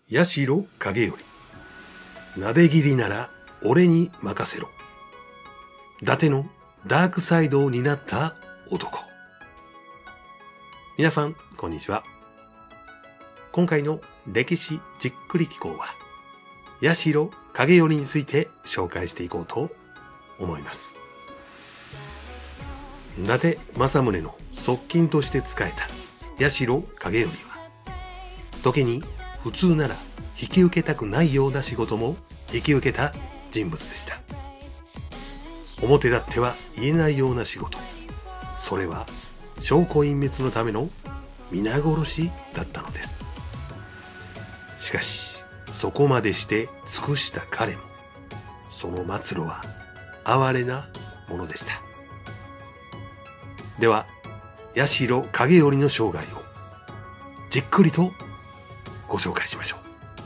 八代景頼。なで切りなら俺に任せろ。伊達のダークサイドを担った男。皆さん、こんにちは。今回の歴史じっくり紀行は、八代景頼について紹介していこうと思います。伊達政宗の側近として仕えた八代景頼は、時に普通なら引き受けたくないような仕事も引き受けた人物でした。表立っては言えないような仕事、それは証拠隠滅のための皆殺しだったのです。しかしそこまでして尽くした彼も、その末路は哀れなものでした。では八代景頼の生涯をじっくりとご紹介しましょう。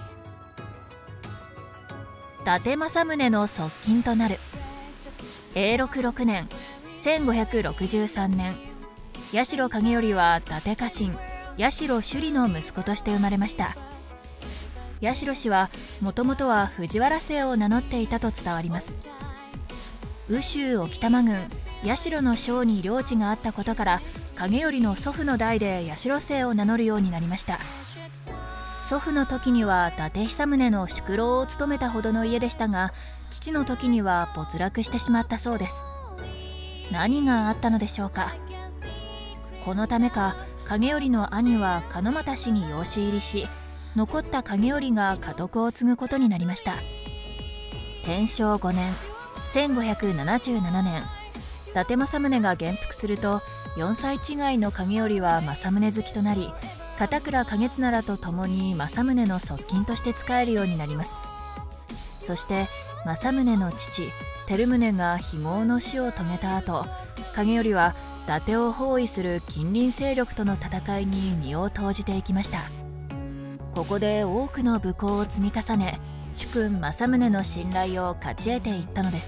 伊達政宗の側近となる永禄6年1563年、八代景頼は伊達家臣八代首里の息子として生まれました。八代氏はもともとは藤原姓を名乗っていたと伝わります。羽州沖玉郡八代の庄に領地があったことから、景頼の祖父の代で八代姓を名乗るようになりました。祖父の時には伊達久宗の宿老を務めたほどの家でしたが、父の時には没落してしまったそうです。何があったのでしょうか。このためか、景頼の兄は鹿俣氏に養子入りし、残った景頼が家督を継ぐことになりました。天正5年1577年、伊達政宗が元服すると、4歳違いの景頼は政宗好きとなり、片倉景綱と共に政宗の側近として仕えるようになります。そして政宗の父照宗が非業の死を遂げた後、景頼は伊達を包囲する近隣勢力との戦いに身を投じていきました。ここで多くの武功を積み重ね、主君政宗の信頼を勝ち得ていったのです。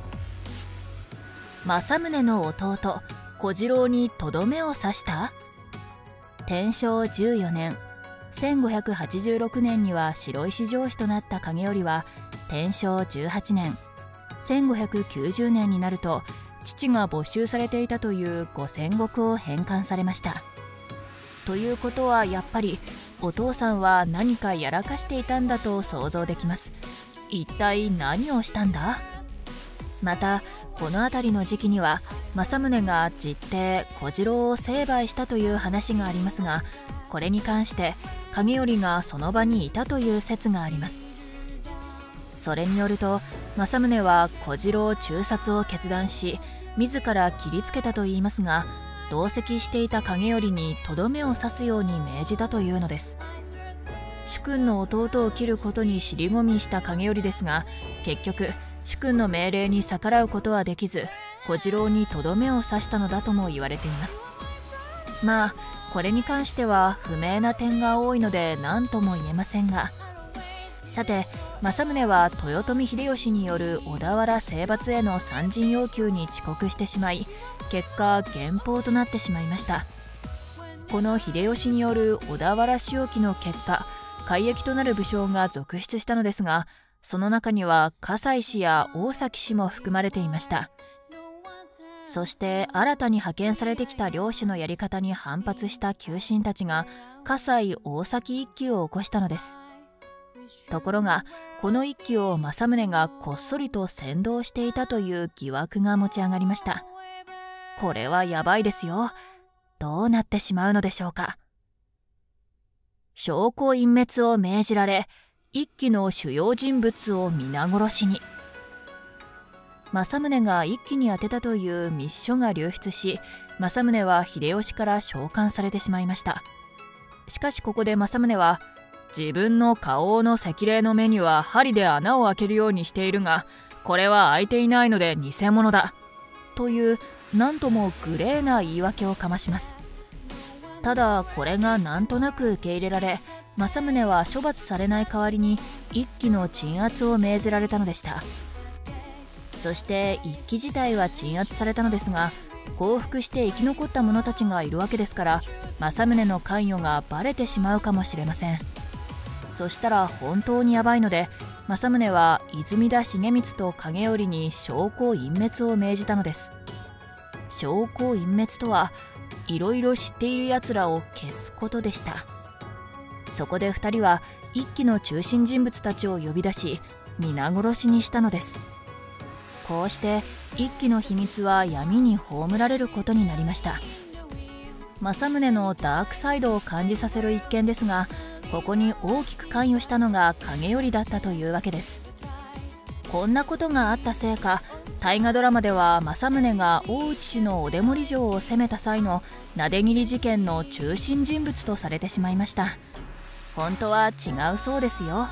政宗の弟小次郎にとどめを刺した。天正14年1586年には白石城主となった景頼は、天正18年1590年になると、父が没収されていたという五千石を返還されました。ということは、やっぱりお父さんは何かやらかしていたんだと想像できます。一体何をしたんだ。またこの辺りの時期には、政宗が実弟小次郎を成敗したという話がありますが、これに関して景頼がその場にいたという説があります。それによると、政宗は小次郎中殺を決断し、自ら切りつけたといいますが、同席していた景頼にとどめを刺すように命じたというのです。主君の弟を切ることに尻込みした景頼ですが、結局主君の命令に逆らうことはできず、小次郎にとどめを刺したのだとも言われています。まあこれに関しては不明な点が多いので何とも言えませんが、さて政宗は豊臣秀吉による小田原征伐への参陣要求に遅刻してしまい、結果減俸となってしまいました。この秀吉による小田原仕置きの結果、改易となる武将が続出したのですが、その中には葛西氏や大崎氏も含まれていました。そして新たに派遣されてきた領主のやり方に反発した旧臣たちが葛西大崎一揆を起こしたのです。ところがこの一揆を政宗がこっそりと扇動していたという疑惑が持ち上がりました。これはやばいですよ。どうなってしまうのでしょうか。証拠隠滅を命じられ、一揆の主要人物を皆殺しに。政宗が一揆に宛てたという密書が流出し、政宗は秀吉から召喚されてしまいました。しかしここで政宗は、自分の花王の赤霊の目には針で穴を開けるようにしているが、これは開いていないので偽物だという、なんともグレーな言い訳をかまします。ただこれがなんとなく受け入れられ、政宗は処罰されない代わりに一揆の鎮圧を命ぜられたのでした。そして一揆自体は鎮圧されたのですが、降伏して生き残った者たちがいるわけですから、政宗の関与がバレてしまうかもしれません。 そしたら本当にやばいので、政宗は泉田重光と景頼に証拠隠滅を命じたのです。証拠隠滅とはいろいろ知っているやつらを消すことでした。そこで2人は一揆の中心人物たちを呼び出し、皆殺しにしたのです。こうして一揆の秘密は闇に葬られることになりました。政宗のダークサイドを感じさせる一件ですが、ここに大きく関与したのが景頼だったというわけです。こんなことがあったせいか、大河ドラマでは政宗が大内氏のお出守城を攻めた際のなで斬り事件の中心人物とされてしまいました。本当は違うそうですよ。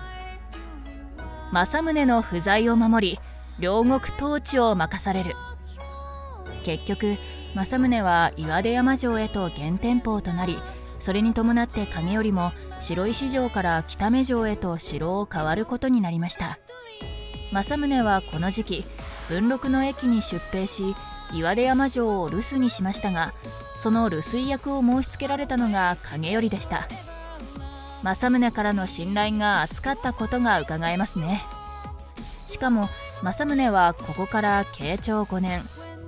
政宗の不在を守り、両国統治を任される。結局政宗は岩出山城へと原天保となり、それに伴って景頼も白石城から北目城へと城を変わることになりました。政宗はこの時期文禄の駅に出兵し、岩出山城を留守にしましたが、その留守居役を申し付けられたのが景頼でした。政宗からの信頼が厚かったことがうかがえますね。しかも政宗はここから慶長5年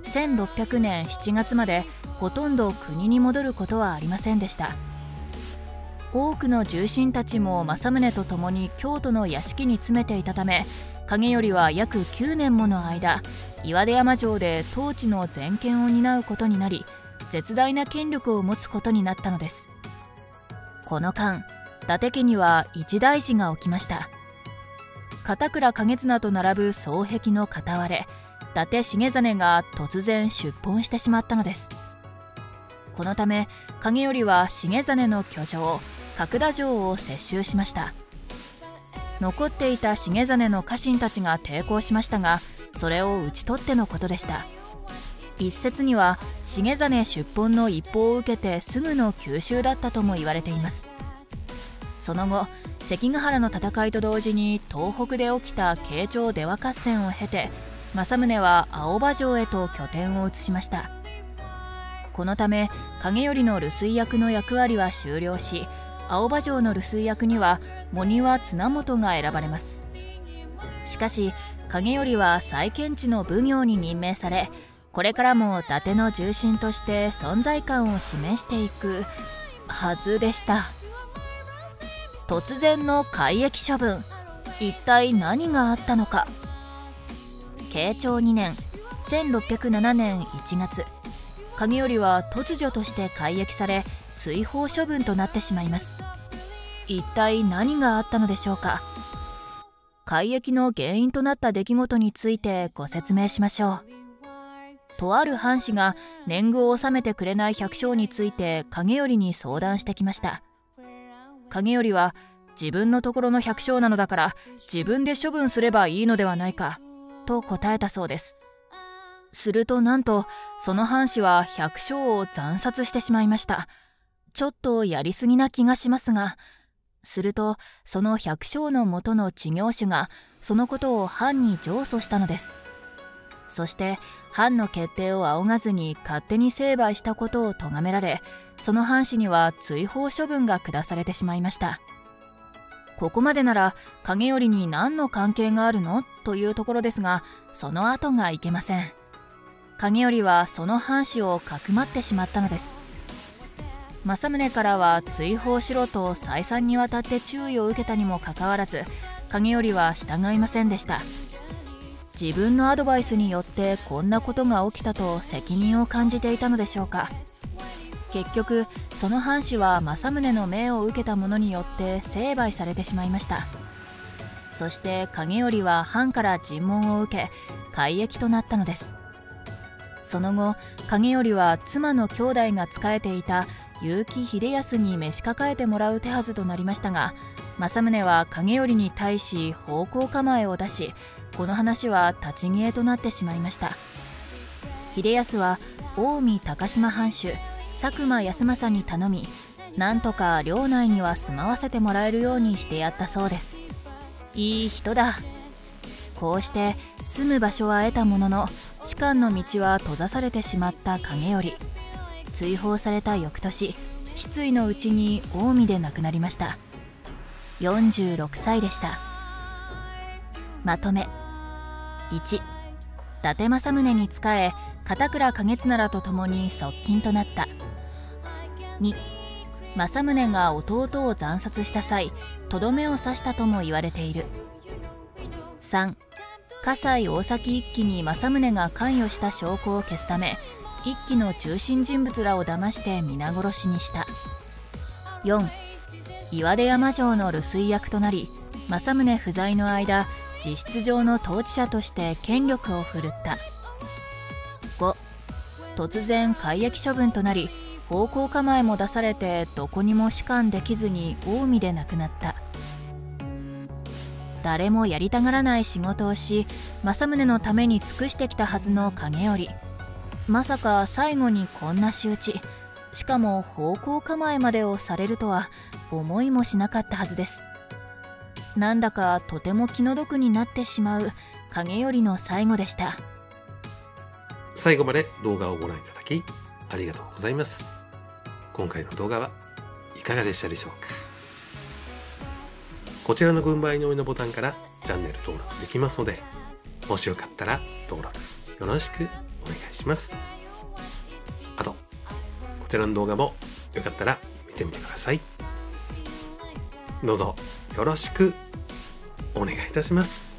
1600年7月までほとんど国に戻ることはありませんでした。多くの重臣たちも政宗と共に京都の屋敷に詰めていたため、景頼は約9年もの間岩出山城で統治の全権を担うことになり、絶大な権力を持つことになったのです。この間伊達家には一大事が起きました。片倉景綱と並ぶ双璧の片割れ、伊達重実が突然出奔してしまったのです。このため景頼は重実の居城角田城を接収しました。残っていた重実の家臣たちが抵抗しましたが、それを討ち取ってのことでした。一説には重実出奔の一報を受けてすぐの急襲だったとも言われています。その後関ヶ原の戦いと同時に東北で起きた慶長出羽合戦を経て、政宗は青葉城へと拠点を移しました。このため景頼の留守居役の役割は終了し、青葉城の留守居役には茂庭綱元が選ばれます。しかし景頼は再建地の奉行に任命され、これからも伊達の重臣として存在感を示していくはずでした。突然の改易処分、一体何があったのか。慶長2年1607年1月、景頼は突如として改易され追放処分となってしまいます。一体何があったのでしょうか。改易の原因となった出来事についてご説明しましょう。とある藩士が年貢を納めてくれない百姓について景頼に相談してきました。景頼は自分のところの百姓なのだから自分で処分すればいいのではないかと答えたそうです。するとなんとその藩士は百姓を惨殺してしまいました。ちょっとやりすぎな気がしますが、するとその百姓の元の知行主がそのことを藩に上訴したのです。そして藩の決定を仰がずに勝手に成敗したことを咎められ、その藩士には追放処分が下されてしまいました。ここまでなら景頼に何の関係があるのというところですが、その後がいけません。景頼はその藩士をかくまってしまったのです。政宗からは追放しろと再三にわたって注意を受けたにもかかわらず、景頼は従いませんでした。自分のアドバイスによってこんなことが起きたと責任を感じていたのでしょうか。結局その藩士は政宗の命を受けた者によって成敗されてしまいました。そして景頼は藩から尋問を受け改易となったのです。その後景頼は妻の兄弟が仕えていた結城秀康に召し抱えてもらう手はずとなりましたが、政宗は景頼に対し方向構えを出し、この話は立ち消えとなってしまいました。秀康は近江高島藩主佐久間康政に頼み、なんとか領内には住まわせてもらえるようにしてやったそうです。いい人だ。こうして住む場所は得たものの、仕官の道は閉ざされてしまった景頼。追放された翌年、失意のうちに近江で亡くなりました。 46歳でした。まとめ。1、伊達政宗に仕え片倉景綱らと共に側近となった。2、政宗が弟を惨殺した際とどめを刺したとも言われている。3、葛西大崎一揆に政宗が関与した証拠を消すため一揆の中心人物らを騙して皆殺しにした。4、岩出山城の留守居役となり政宗不在の間実質上の統治者として権力を振るった。5、突然改易処分となり奉公構えも出されてどこにも仕官できずに近江で亡くなった。誰もやりたがらない仕事をし政宗のために尽くしてきたはずの景頼、まさか最後にこんな仕打ち、しかも奉公構えまでをされるとは思いもしなかったはずです。なんだかとても気の毒になってしまう景頼の最後でした。 最後まで動画をご覧いただきありがとうございます。今回の動画はいかがでしたでしょうか。こちらの軍配の上のボタンからチャンネル登録できますので、もしよかったら登録よろしくお願いします。あと、こちらの動画もよかったら見てみてください。どうぞよろしくお願いいたします。